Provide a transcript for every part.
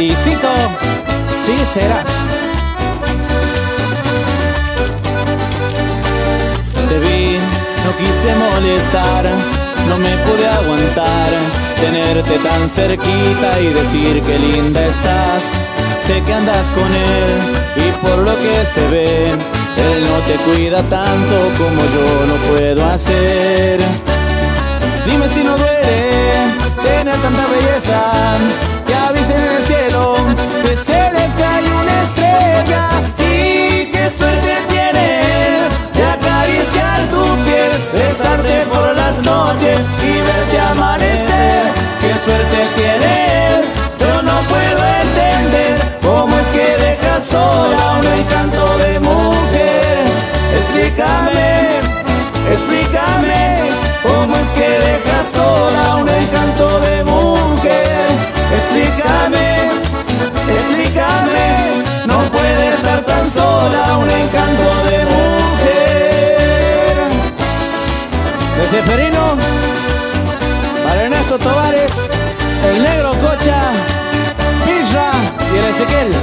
Y cito, sí serás. Te vi, no quise molestar, no me pude aguantar tenerte tan cerquita y decir que linda estás. Sé que andas con él y por lo que se ve, él no te cuida tanto como yo lo puedo hacer. Dime si no duele tener tanta belleza, que avisen en el cielo que se les cae una estrella. Y qué suerte tiene él de acariciar tu piel, besarte por las noches y verte amanecer. Qué suerte tiene él, yo no puedo entender cómo es que deja sola un encanto de mujer. Explícame, explícame, cómo es que deja sola un encanto de mujer. Explícame, explícame, no puede estar tan sola un encanto de mujer. De Seferino, para Ernesto Tovares, el Negro Cocha, Pizra y el Ezequiel.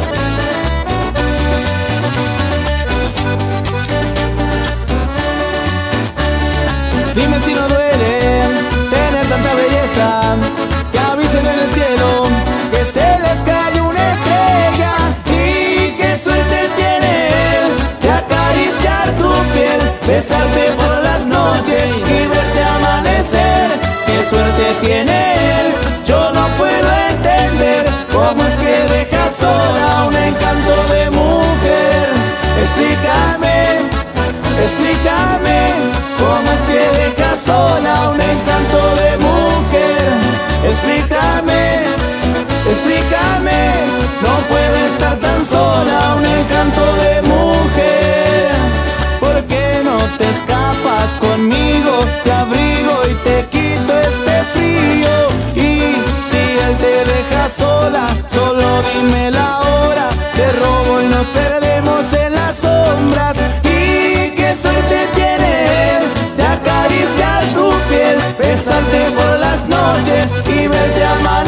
Dime si no duele tener tanta belleza, que avisen en el cielo que se les cae una estrella. Y qué suerte tiene él de acariciar tu piel, besarte por las noches y verte amanecer. Qué suerte tiene él, yo no puedo entender cómo es que deja sola un encanto de mujer. Explícame, explícame, cómo es que deja sola un encanto de mujer. Explícame, explícame, no puede estar tan sola un encanto de mujer. ¿Por qué no te escapas conmigo? Te abrigo y te quito este frío. Y si él te deja sola, solo dime la hora, te robo y nos perdemos en las sombras. Y qué suerte tiene él de acariciar tu piel, besarte por las noches y verte amanecer.